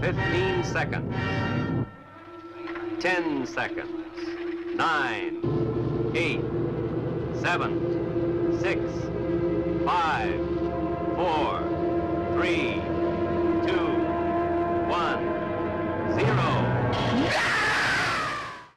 15 seconds. 10 seconds. 9, 8, 7, 6, 5, 4, 3,